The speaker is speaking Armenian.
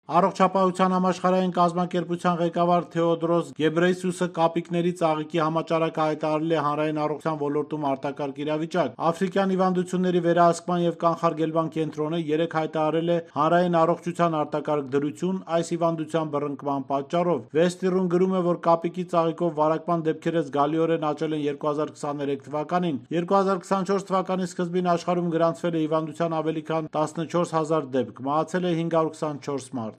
Առողջապահության համաշխարհային կազմակերպության ղեկավար Թեոդրոս Գեբրեյսուսը կապիկների ծաղիկի համաճարակը հայտարարել է հանրային առողջության ոլորտում արտակարգ իրավիճակ։ Աֆրիկյան հիվանդությունների վերահսկման եւ կանխարգելման կենտրոնը երեկ հայտարարել է հանրային առողջության արտակարգ դրություն այս հիվանդության բռնկման պատճառով։ Վեստիրուն գրում է, որ կապիկի ծաղիկով վարակման դեպքերը զգալիորեն աճել են 2023 թվականին։ 2024 թվականի սկզբին աշխարհում գրանցվել է հիվանդության ավելի քան 14 000 դեպք, մահացել է 524 մարդ։